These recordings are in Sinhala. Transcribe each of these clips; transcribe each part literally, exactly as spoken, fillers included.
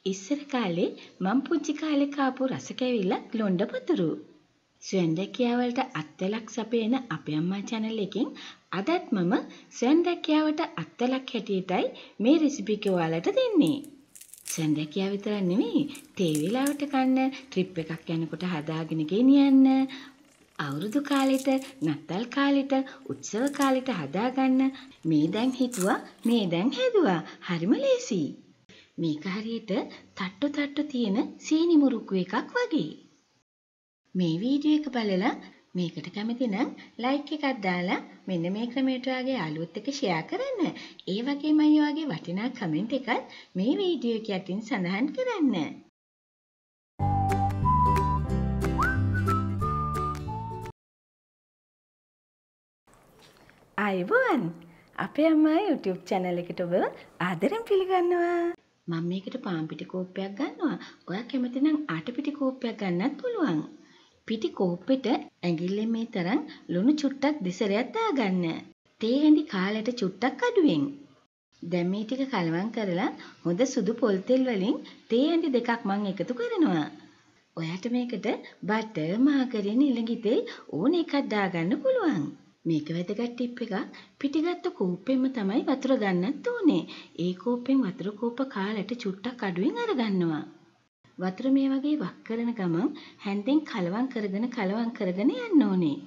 ඉස්සර කාලේ මම පුංචි කාලේ කාපු රස කැවිල්ලක් ලොණ්ඩ පතුරු. ස්වයංරැකියාවලට අත්වලක් සපයන අපේ අම්මා channel එකෙන් අදත් මම ස්වයංරැකියාවට අත්වලක් හැටියටයි මේ රෙසිපි එක ඔයාලට දෙන්නේ. ස්වයංරැකියාව විතරක් නෙමෙයි තේ වේලාවට කන්න, ට්‍රිප් එකක් යනකොට හදාගෙන ගෙනියන්න, අවුරුදු කාලෙට, නත්තල් කාලෙට, උත්සව කාලෙට හදාගන්න මේ දැන් හිතුවා මේ දැන් හැදුවා. හරිම ලේසි. මේක හරියට තට්ටු තට්ටු තියෙන සීනි මුරුක්කු එකක් වගේ. මේ වීඩියෝ එක බලලා මේකට කැමති නම් ලයික් එකක් දාලා මෙන්න මේ ක්‍රමයට ඔයාගේ යාළුවොත් එක්ක ෂෙයා කරන්න. ඒ වගේම ඔයාගේ වටිනා කමෙන්ට් එකත් මේ වීඩියෝ එක යටින් සඳහන් කරන්න. ආයුබෝවන්. අපේ අම්මා YouTube channel එකට ඔබ ආදරෙන් පිළිගන්නවා. මම මේකට පාන් පිටි කෝප්පයක් ගන්නවා. ඔයා කැමති නම් ආට පිටි කෝප්පයක් ගන්නත් පුළුවන්. පිටි කෝප්පෙට ඇඟිල්ලෙන් මේ තරම් ලුණු චුට්ටක් දෙසරයක් දාගන්න. තේ හැඳි කාලයට චුට්ටක් අඩුවෙන්. දැන් මේ ටික කලවම් කරලා හොඳ සුදු පොල් තෙල් වලින් තේ හැඳි දෙකක් මම එකතු කරනවා. ඔයාට මේකට බටර්, මාගරින්, ඉලංගි තෙල් ඕන එකක් දාගන්න පුළුවන්. මේක වැදගත් ටිප් එකක්. පිටිගත්තු කෝප්පෙම තමයි වතුර ගන්නත් ඕනේ. ඒ කෝප්පෙන් වතුර කෝප කාලයට චුට්ටක් අඩුවෙන් අරගන්නවා. වතුර මේ වගේ වක් කරන ගමන් හැන්දෙන් කලවම් කරගෙන කලවම් කරගෙන යන්න ඕනේ.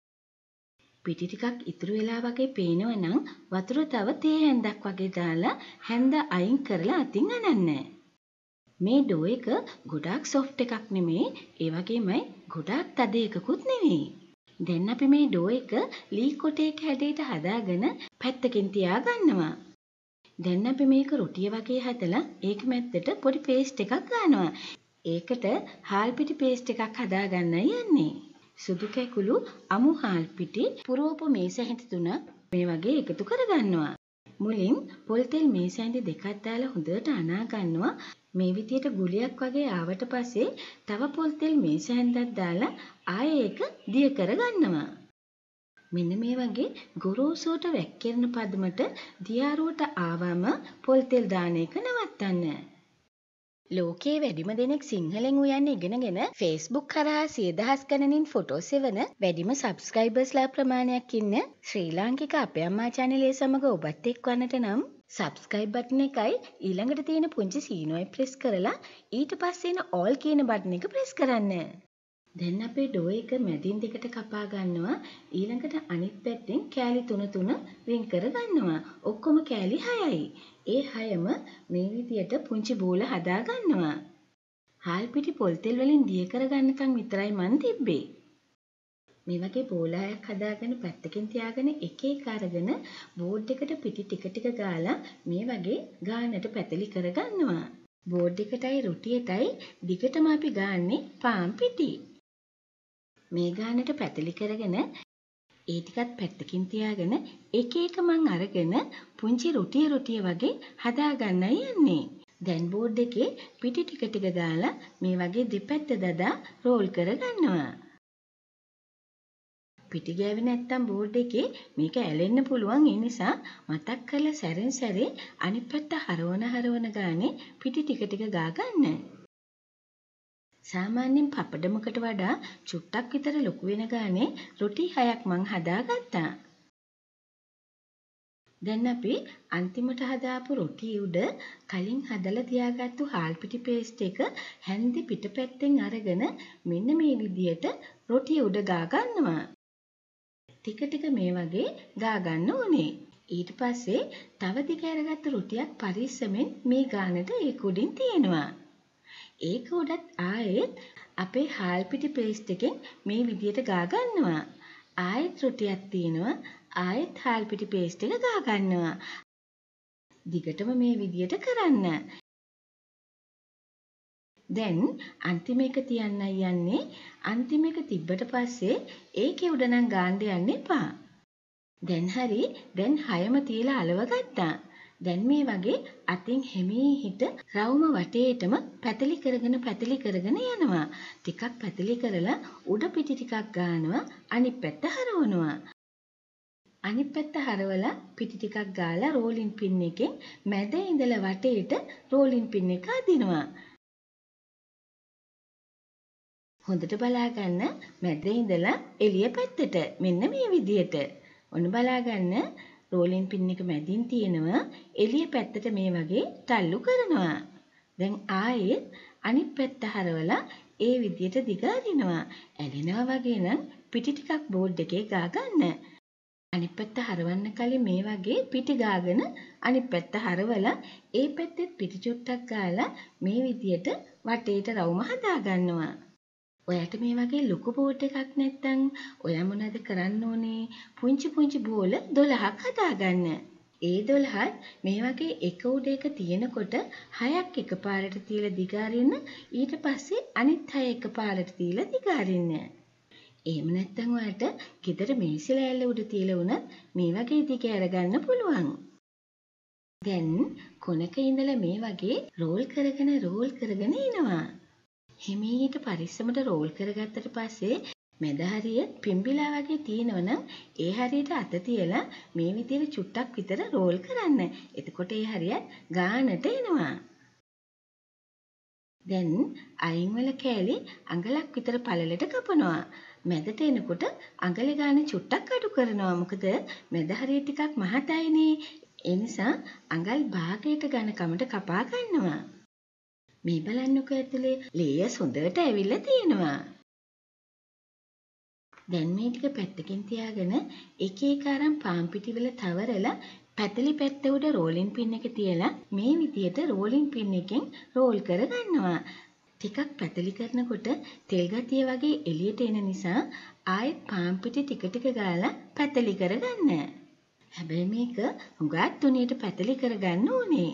පිටි ටිකක් ඉතුරු වෙලා වගේ පේනවා නම් වතුර තව තේ හැන්දක් වගේ දාලා හැන්ද අයින් කරලා අතින් අනන්න. මේ ඩෝ එක ගොඩාක් සොෆ්ට් එකක් නෙමෙයි, ඒ වගේමයි ගොඩාක් තද එකකුත් නෙමෙයි. දැන් අපි මේ ඩෝ එක ලී කොටයක හැඩයට හදාගෙන පැත්තකින් තියා ගන්නවා. දැන් අපි මේක රොටිය වගේ හදලා ඒක මැද්දට පොඩි පේස්ට් එකක් ගන්නවා. ඒකට හාල් පිටි පේස්ට් එකක් හදාගන්නයි යන්නේ. සුදු කැකුළු, අමු හාල් පිටි, පුරෝපු මේස හැඳි තුනක් මේ වගේ එකතු කරගන්නවා. මුලින් පොල් තෙල් මේස හැඳි දෙකක් දාලා හොඳට අනා ගන්නවා. මේ විදියට ගුලියක් වගේ ආවට පස්සේ තව පොල් තෙල් මේස හැන්දක් දාලා ආයෙ ඒක දිය කරගන්නවා. මෙන්න මේ වගේ ගොරෝසුවට වැක්කිරෙන පදමට දියාරුවට ආවම පොල් තෙල් දාන එක නවත්තන්න. ලෝකයේ වැඩිම දෙනෙක් සිංහලෙන් උයන්න ඉගෙනගෙන Facebook කරා සිය දහස් ගණනින් ෆොටෝ සෙවන වැඩිම සබ්ස්ක්‍රයිබර්ස්ලා ප්‍රමාණයක් ඉන්න ශ්‍රී ලාංකික අපේ අම්මා channel එක සමග ඔබත් එක්වන්නට නම් subscribe button එකයි ඊළඟට තියෙන පුංචි සීනුවයි press කරලා ඊට පස්සේ එන all කියන button එක press කරන්න. දැන් අපේ ඩෝ එක මැදින් දෙකට කපා ගන්නවා. ඊළඟට අනිත් පැත්තෙන් කෑලි තුන තුන වෙන් කර ගන්නවා. ඔක්කොම කෑලි හයයි. ඒ හයම මේ විදියට පුංචි බෝල හදා ගන්නවා. හාල් පිටි පොල් තෙල් වලින් දිය කර ගන්නකම් විතරයි මන් තිබ්බේ. මේ වගේ බෝලයක් හදාගෙන පැත්තකින් තියාගෙන එක එක අරගෙන බෝඩ් එකට පිටි ටික ටික ගාලා මේ වගේ ගානට පැතලි කර ගන්නවා. බෝඩ් එකටයි රොටියටයි දිගටම අපි ගාන්නේ පාන් පිටි. මේ ගානට පැතලි කරගෙන ඒ ටිකත් පැත්තකින් තියාගෙන එක එක මං අරගෙන පුංචි රොටිය රොටිය වගේ හදා ගන්නයි යන්නේ. දැන් බෝඩ් එකේ පිටි ටික ටික ගාලා මේ වගේ දෙපැත්ත දදා රෝල් කර ගන්නවා. පිටි ගෑවේ නැත්තම් බෝඩ් එකේ මේක ඇලෙන්න පුළුවන්. ඒ නිසා මතක් කරලා සැරෙන් සැරේ අනිත් පැත්ත හරවන හරවන ගානේ පිටි ටික ටික ගා ගන්න. සාමාන්‍යයෙන් පපඩමකට වඩා චුට්ටක් විතර ලොකු වෙන ගානේ රොටි හයක් මං හදාගත්තා. දැන් අපි අන්තිමට හදාපු රොටි උඩ කලින් හදලා තියාගත්තු හාල් පිටි පේස්ට් එක හැන්දි පිටපැත්තෙන් අරගෙන මෙන්න මේ විදියට රොටි උඩ ගා ගන්නවා. ටික ටික මේ වගේ ගා ගන්න ඕනේ. ඊට පස්සේ තව දිග අරගත්තු රොටියක් පරිස්සමෙන් මේ ගානට ඒක උඩින් තියෙනවා. ඒක උඩත් ආයෙත් අපේ හාල් පිටි පේස්ට් එකෙන් මේ විදියට ගා ගන්නවා. ආයෙත් රොටියක් තියෙනවා. ආයෙත් හාල් පිටි පේස්ට් එක ගා ගන්නවා. දිගටම මේ විදියට කරන්න. දැන් අන්තිම එක තියන්නයි යන්නේ. අන්තිම එක තිබ්බට පස්සේ ඒකේ උඩ නම් ගාන්න යන්න එපා. දැන් හරි. දැන් හයම තියලා අලව ගත්තා. දැන් මේ වගේ අතින් හිමීහිට රවුම වටේටම පැතලි කරගෙන පැතලි කරගෙන යනවා. ටිකක් පැතලි කරලා උඩ පිටි ටිකක් ගන්නවා. අනිත් පැත්ත හරවනවා. අනිත් පැත්ත හරවලා පිටි ටිකක් ගාලා රෝලින් පින් එකෙන් මැද ඉඳලා වටේට රෝලින් පින් එක අදිනවා. හොඳට බලා ගන්න මැද ඉඳලා එළිය පැත්තට මෙන්න මේ විදියට. ඔන්න බලා ගන්න රෝලින් පින් එක මැදින් තියෙනවා එළිය පැත්තට මේ වගේ තල්ලු කරනවා. දැන් ආයෙත් අනිත් පැත්ත හරවලා ඒ විදියට දිග අරිනවා. ඇලෙනවා වගේ නම් පිටි ටිකක් බෝඩ් එකේ ගා ගන්න. අනිත් පැත්ත හරවන්න කලින් මේ වගේ පිටි ගාගෙන අනිත් පැත්ත හරවලා ඒ පැත්තෙත් පිටි චුට්ටක් ගාලා මේ විදියට වටේට රවුම හදා ගන්නවා. ඔයාට මේ වගේ ලොකු බෝඩ් එකක් නැත්නම් ඔයා මොනවද කරන්න ඕනේ? පුංචි පුංචි බෝල දොළහක් හදාගන්න. ඒ දොළහත් මේ වගේ එක උඩ එක තියෙනකොට හයක් එකපාරට තියලා දිග අරින්න ඊට පස්සේ අනිත් හය එකපාරට තියලා දිග අරින්න. එහෙම නැත්නම් ඔයාට ගෙදර මේසෙ ලෑල්ල උඩ තියලා වුණත් මේ වගේ දිග අරගන්න පුළුවන්. දැන් කොනක ඉඳලා මේ වගේ රෝල් කරගෙන රෝල් කරගෙන එනවා. හිමීට පරිස්සමට රෝල් කරගත්තට පස්සේ මැද හරිය පිම්බිලා වගේ තියෙනවනම් ඒ හරියට අත තියලා මේ විදිහට චුට්ටක් විතර රෝල් කරන්න. එතකොට ඒ හරියට ගානට එනවා. දැන් අයින් වල කෑලි අඟලක් විතර පළලට කපනවා. මැදට එනකොට අඟල ගාන චුට්ටක් අඩු කරනවා. මොකද මැද හරිය ටිකක් මහතයිනේ. ඒ නිසා අඟල් භාගයට ගන්න කමට කපා ගන්නවා. මේ බලන්නකෝ ඇතුලේ ලේයර්ස් හොඳට ඇවිල්ලා තියෙනවා. දැන් මේ ටික පැත්තකින් තියාගෙන එක එක අරන් පාන් පිටි වල තවරලා පැතලි පැත්ත උඩ රෝලින් පින් එක තියලා මේ විදියට රෝලින් පින් එකෙන් රෝල් කර ගන්නවා. ටිකක් පැතලි කරනකොට තෙල් ගතිය වගේ එළියට එන නිසා ආයෙත් පාන් පිටි ටික ටික ගාලා පැතලි කරගන්න. හැබැයි මේක හුඟක් තුනියට පැතලි කරගන්න ඕනේ.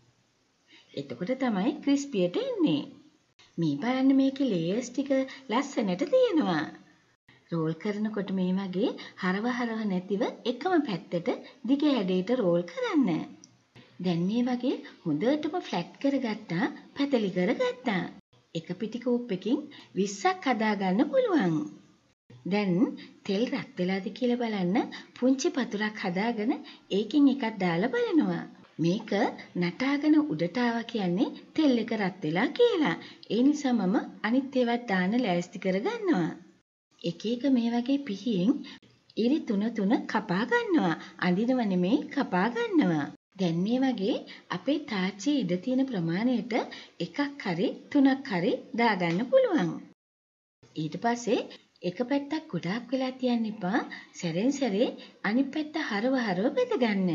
එතකොට තමයි ක්‍රිස්පියට එන්නේ. මේ බලන්න මේකේ ලේයර්ස් ටික ලස්සනට තියෙනවා. රෝල් කරනකොට මේ වගේ හරව හරව නැතිව එකම පැත්තට දිග හැඩයට රෝල් කරන්න. දැන් මේ වගේ හොඳටම ෆ්ලැට් කරගත්තා, පැතලි කරගත්තා. එක පිටි කෝප් එකකින් විස්සක් හදා ගන්න පුළුවන්. දැන් තෙල් රත් වෙලාද කියලා බලන්න පුංචි පතුරක් හදාගෙන ඒකින් එකක් දාලා බලනවා. මේක නටාගෙන උඩට ආවා කියන්නේ තෙල් එක රත් වෙලා කියලා. ඒ නිසා මම අනිත් ඒවාත් දාන්න ලෑස්ති කරගන්නවා. එක එක මේ වගේ පිහියෙන් ඉරි තුන තුන කපා ගන්නවා. අඳිනව නෙමෙයි කපා ගන්නවා. දැන් මේ වගේ අපේ තාච්චියේ ඉඩ තියෙන ප්‍රමාණයට එකක් හරි තුනක් හරි දාගන්න පුළුවන්. ඊට පස්සේ එක පැත්තක් ගොඩාක් වෙලා තියන්න එපා. සැරෙන් සැරේ අනිත් පැත්ත හරව හරව බෙද ගන්න.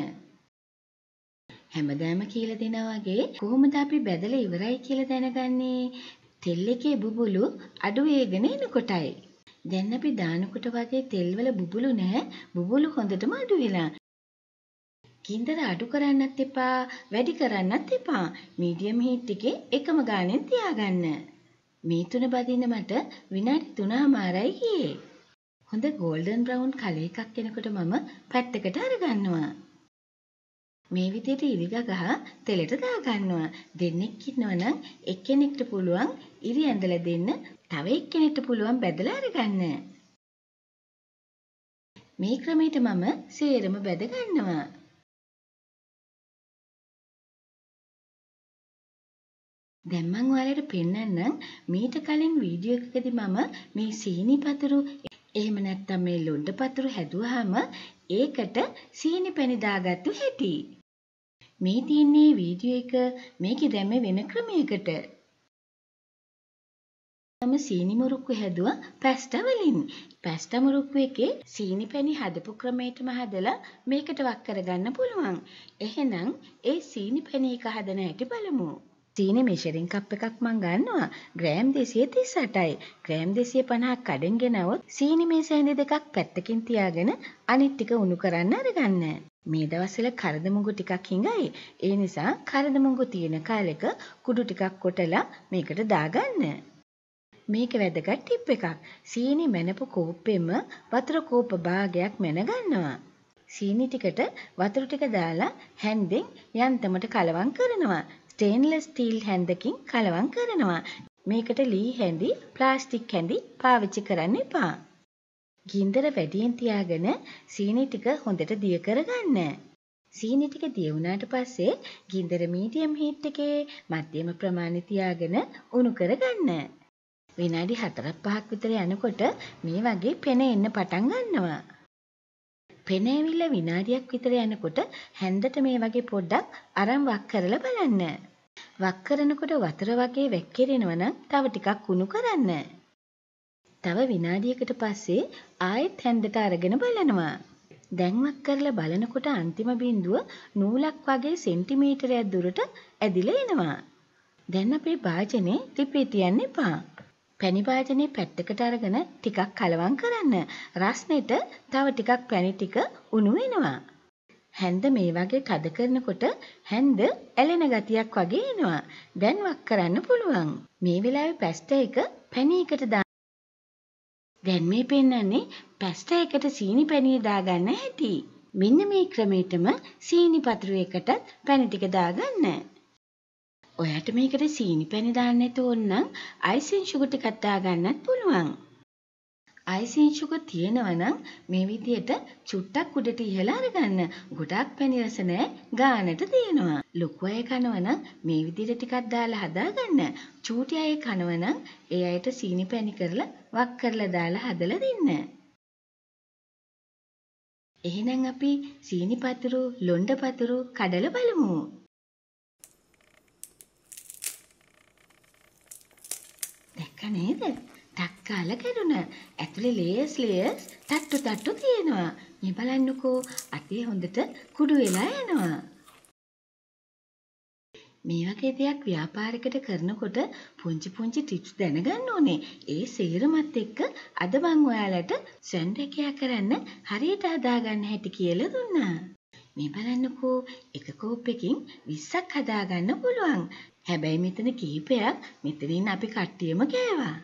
හැමදාම කියලා දෙනා වගේ කොහොමද අපි බෙදලා ඉවරයි කියලා දැනගන්නේ? තෙල් එකේ බුබුලු අඩු වේගෙන එනකොටයි. දැන් අපි දානකොට වගේ තෙල් වල බුබුලු නැහැ. බුබුලු හොඳටම අඩු වෙලා. ගින්දර අඩු කරන්නත් එපා, වැඩි කරන්නත් එපා. මීඩියම් හීට් එකේ එකම ගානෙන් තියාගන්න. මේ තුන බදින්න මට විනාඩි තුනමාරයි ගියේ. හොඳ ගෝල්ඩන් බ්‍රවුන් කලර් එකක් එනකොට මම පැත්තකට අරගන්නවා. මේ විදිහට ඉරි ගහ තෙලට දාගන්නවා. දෙන්නෙක් ඉන්නවනම් එක්කෙනෙක්ට පුළුවන් ඉරි ඇඳලා දෙන්න, තව එක්කෙනෙක්ට පුළුවන් බෙදලා අරගන්න. මේ ක්‍රමයට මම සේරම බෙද ගන්නවා. දැන් මම ඔයාලට පෙන්නන්නම් මීට කලින් වීඩියෝ එකකදී මම මේ සීනි පතුරු එහෙම නැත්නම් මේ ලොඩ පතුරු හැදුවාම ඒකට සීනි පැණි දාගත්තු හැටි. මේ තියන්නේ වීඩියෝ එක මේකේ දැම්මේ වෙන ක්‍රමයකට. මම සීනි මුරුක්කු හැදුවා පැස්ටා වලින්. පැස්ටා මුරුක්කු එකේ සීනි පැණි හදපු ක්‍රමයටම හදලා මේකට වක් කරගන්න පුළුවන්. එහෙනම් ඒ සීනි පැණි එක හදන හැටි බලමු. සීනි මෙෂරින් කප් එකක් මම ගන්නවා. ග්‍රෑම් දෙසිය තිස් අටයි. ග්‍රෑම් දෙසිය පනහක් කඩෙන් ගෙනවොත් සීනි මේස ඇඳි දෙකක් පැත්තකින් තියාගෙන අනිත් ටික උණු කරන්න අරගන්න. මේ දවස්වල කරදමුඟු ටිකක් හිඟයි. ඒ නිසා කරදමුඟු තියෙන කාලෙක කුඩු ටිකක් කොටලා මේකට දාගන්න. මේක වැදගත් ටිප් එකක්. සීනි මැනපු කෝප්පෙම වතුර කෝප්ප භාගයක් මැන ගන්නවා. සීනි ටිකට වතුර ටික දාලා හැන්දෙන් යන්තමට කලවම් කරනවා. ස්ටේන්ලස් ස්ටීල් හැන්දකින් කලවම් කරනවා. මේකට ලී හැඳි, ප්ලාස්ටික් හැඳි පාවිච්චි කරන්න එපා. ගින්දර වැඩියෙන් තියාගෙන සීනි ටික හොඳට දිය කරගන්න. සීනි ටික දිය වුණාට පස්සේ ගින්දර මීඩියම් හීට් එකේ මධ්‍යම ප්‍රමාණය තියාගෙන උණු කරගන්න. විනාඩි හතරක් පහක් විතර යනකොට මේ වගේ පෙන එන්න පටන් ගන්නවා. පෙන ඇවිල්ලා විනාඩියක් විතර යනකොට හැන්දට මේ වගේ පොඩ්ඩක් අරන් වක් කරලා බලන්න. වක් කරනකොට වතුර වගේ වැක්කිරෙනවා නම් තව ටිකක් උණු කරන්න. තව විනාඩියකට පස්සේ ආයෙත් හැන්දට අරගෙන බලනවා. දැන් වක් කරලා බලනකොට අන්තිම බිඳුව නූලක් වගේ සෙන්ටිමීටරයක් දුරට ඇදිලා එනවා. දැන් අපේ භාජනේ රිපී තියන්න එපා. පැණි භාජනේ පැත්තකට අරගෙන ටිකක් කලවම් කරන්න. රස්නෙට තව ටිකක් පැණි ටික උණු වෙනවා. හැන්ද මේ වගේ තද කරනකොට හැන්ද ඇලෙන ගතියක් වගේ එනවා. දැන් වක් කරන්න පුළුවන්. මේ වෙලාවේ පැස්ටා එක පැණි එකට දාන්න. දැන් මේ පෙන්නන්නේ පැස්ටා එකට සීනි පැණිය දාගන්න හැටි. මෙන්න මේ ක්‍රමයටම සීනි පතුරු එකටත් පැණි ටික දාගන්න. ඔයාට මේකට සීනි පැණි දාන්න නැතුව නම් අයිසින් ෂුගර් ටිකක් දාගන්නත් පුළුවන්. අයිසින් ෂුගර් තියෙනවා නම් මේ විදියට චුට්ටක් උඩට ඉහලා අරගන්න. ගොඩක් පැණි රස නැහැ, ගානට තියෙනවා. ලොකු අය කනවා නම් මේ විදියට ටිකක් දාලා හදාගන්න. චූටි අය කනවා නම් ඒ අයට සීනි පැණි කරලා වක් කරලා දාලා හදලා දෙන්න. එහෙනම් අපි සීනි පතුරු, ලොණ්ඩ පතුරු කඩලා බලමු. දැක්ක නේද? ටක් කාලා කැඩුණා. ඇතුලේ ලේයර්ස් ලේයර්ස් තට්ටු තට්ටු තියෙනවා. මේ බලන්නකෝ අතේ හොඳට කුඩු වෙලා යනවා. මේ වගේ දෙයක් ව්‍යාපාරිකට කරනකොට පුංචි පුංචි ටිප්ස් දැනගන්න ඕනේ. ඒ සේරමත් එක්ක අද මම ඔයාලට සැන්ඩ්විච් කරන්න හරියට හදාගන්න හැටි කියලා දුන්නා. මේ බලන්නකෝ එක කෝප් එකකින් විස්සක් හදාගන්න පුළුවන්. හැබැයි මෙතන කීපයක් මෙතනින් අපි කට්ටියම කෑවා.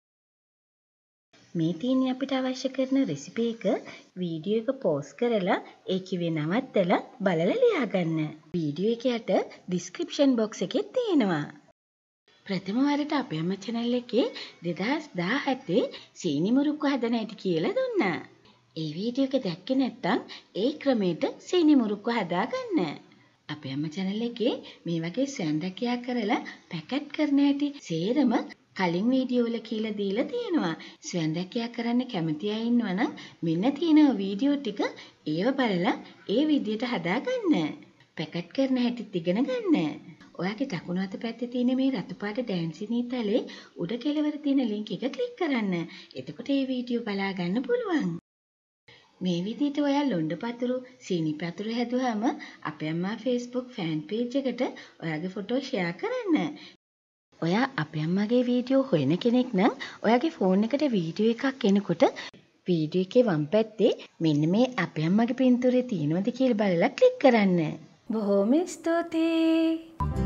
මේ තියෙන්නේ අපිට අවශ්‍ය කරන රෙසිපි එක වීඩියෝ එක පෝස් කරලා ඒ කිව්වේ නවත්තලා බලලා ලියාගන්න. වීඩියෝ එක යට ඩිස්ක්‍රිප්ෂන් බොක්ස් එකේ තියෙනවා. ප්‍රථම වරට අපේ අම්මා channel එකේ දෙදාස් දහහතේ සීනි මුරුක්කු හදන හැටි කියලා දුන්නා. ඒ වීඩියෝ එක දැක්කේ නැත්නම් ඒ ක්‍රමයට සීනි මුරුක්කු හදාගන්න. අපේ අම්මා channel එකේ මේ වගේ සැන්ඩ්විච් කරලා පැකට් කරන හැටි සේරම කලින් වීඩියෝ වල කියලා දීලා තියෙනවා. සැන්ඩ්විච් කරන්න කැමති අය ඉන්නවනම් මෙන්න තියෙන වීඩියෝ ටික ඒව බලලා ඒ විදියට හදාගන්න. පැකට් කරන හැටිත් ඉගෙන ගන්න. ඔයාගේ දකුණු අත පැත්තේ තියෙන මේ රතු පාට ඩෑන්සිනී තලේ උඩ කෙළවර තියෙන ලින්ක් එක ක්ලික් කරන්න. එතකොට මේ වීඩියෝ බලා ගන්න පුළුවන්. මේ විදිහට ඔයා ලොණ්ඩ පතුරු, සීනි පතුරු හැදුවාම අපේ අම්මා Facebook ෆෑන් පේජ් එකට ඔයාගේ ෆොටෝ ෂෙයා කරන්න. ඔයා අපේ අම්මගේ වීඩියෝ හොයන කෙනෙක් නම් ඔයාගේ ෆෝන් එකට වීඩියෝ එකක් එනකොට වීඩියෝ එකේ වම් පැත්තේ මෙන්න මේ අපේ අම්මගේ පින්තූරය තියෙනවද කියලා බලලා ක්ලික් කරන්න. බොහොම ස්තුතියි.